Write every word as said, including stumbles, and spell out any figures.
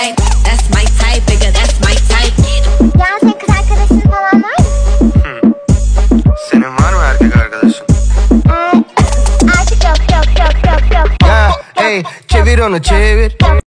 type, that's my type, nigga, that's my type. Ya senin kız arkadaşın falan var mı? Senin var mı erkek arkadaşın? Ee, artık yok yok yok yok yok. Ya hey, çevir onu çevir. Yok